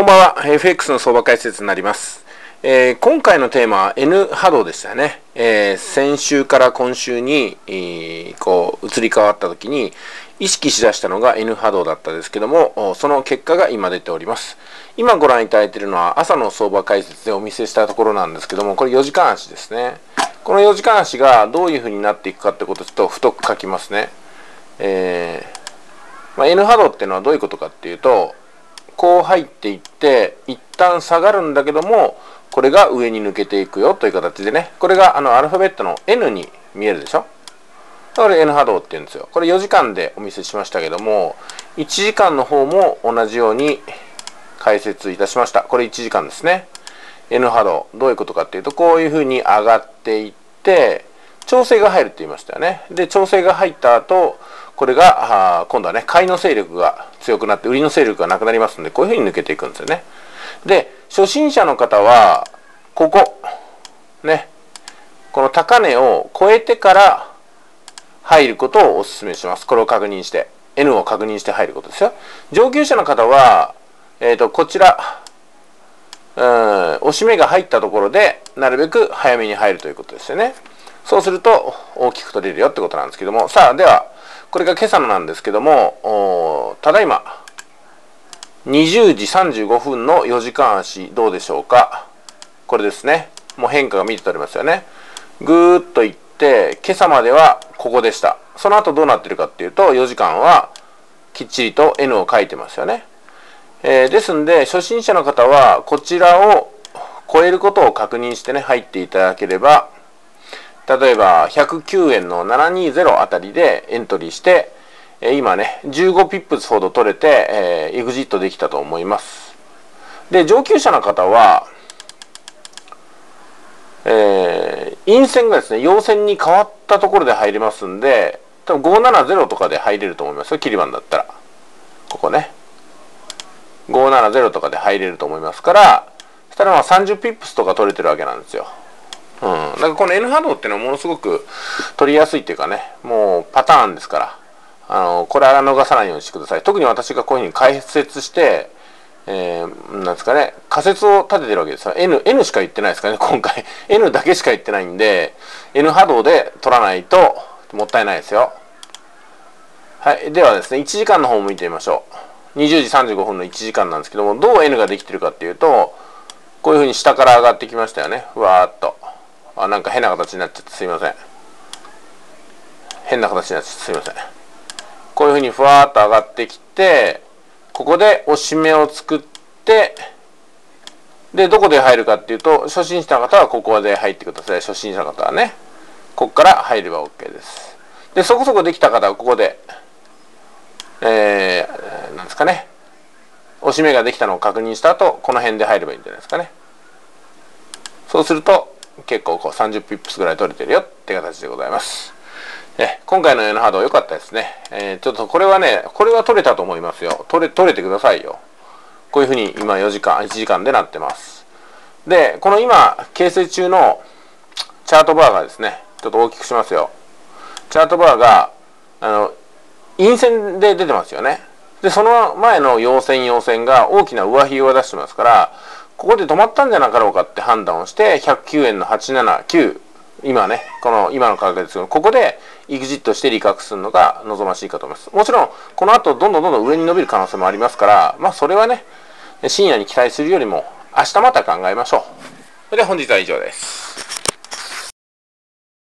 ばんは。FX の相場解説になります。今回のテーマは N 波動でしたよね。先週から今週に、移り変わった時に意識しだしたのが N 波動だったですけども、その結果が今出ております。今ご覧いただいているのは朝の相場解説でお見せしたところなんですけども、これ4時間足ですね。この4時間足がどういう風になっていくかってことをちょっと太く書きますね。N 波動っていうのはどういうことかっていうと、こう入っていって一旦下がるんだけども、これが上に抜けていくよという形でね、これがアルファベットの N に見えるでしょ。これ N 波動っていうんですよ。これ4時間でお見せしましたけども、1時間の方も同じように解説いたしました。これ1時間ですね。N 波動どういうことかっていうと、こういうふうに上がっていって調整が入るって言いましたよね。で、調整が入った後、これが今度はね、買いの勢力が強くなって売りの勢力がなくなりますので、こういうふうに抜けていくんですよね。で、初心者の方はここね、この高値を超えてから入ることをお勧めします。これを確認して N を確認して入ることですよ。上級者の方はこちら押し目が入ったところでなるべく早めに入るということですよね。そうすると大きく取れるよってことなんですけども、さあではこれが今朝のなんですけども、ただいま20時35分の4時間足どうでしょうか。これですね。もう変化が見て取れますよね。ぐーっといって今朝まではここでした。その後どうなってるかっていうと、4時間はきっちりと N を書いてますよね。ですんで初心者の方はこちらを超えることを確認してね、入っていただければ、例えば109円の720あたりでエントリーして、今ね15ピップスほど取れて、エグジットできたと思います。で、上級者の方は、陰線がですね陽線に変わったところで入れますんで、多分570とかで入れると思いますよ。切り板だったらここね570とかで入れると思いますから、そしたらまあ30ピップスとか取れてるわけなんですよ。だからこの N 波動っていうのはものすごく取りやすいっていうかね、もうパターンですから、これは逃さないようにしてください。特に私がこういうふうに解説して、なんですかね、仮説を立ててるわけですよ。N しか言ってないですからね、今回。N だけしか言ってないんで、N 波動で取らないともったいないですよ。はい。ではですね、1時間の方も見てみましょう。20時35分の1時間なんですけども、どう N ができてるかっていうと、こういうふうに下から上がってきましたよね。ふわーっと。なんか変な形になっちゃってすいません。変な形になっちゃってすいません。こういうふうにふわーっと上がってきて、ここで押し目を作って、で、どこで入るかっていうと、初心者の方はここで入ってください。初心者の方はね。ここから入れば OK です。で、そこそこできた方はここで、なんですかね。押し目ができたのを確認した後、この辺で入ればいいんじゃないですかね。そうすると、結構こう30ピップスぐらい取れてるよって形でございます。今回の N 波動良かったですね。ちょっとこれはね、これは取れたと思いますよ。取れてくださいよ。こういうふうに今4時間、1時間でなってます。で、この今、形成中のチャートバーがですね、ちょっと大きくしますよ。チャートバーが、陰線で出てますよね。で、その前の陽線が大きな上髭を出してますから、ここで止まったんじゃなかろうかって判断をして109円の879、今ね今の価格ですけど、ここでエグジットして利確するのが望ましいかと思います。もちろんこの後どんどん上に伸びる可能性もありますから、まあそれはね深夜に期待するよりも明日また考えましょう。それでは本日は以上です。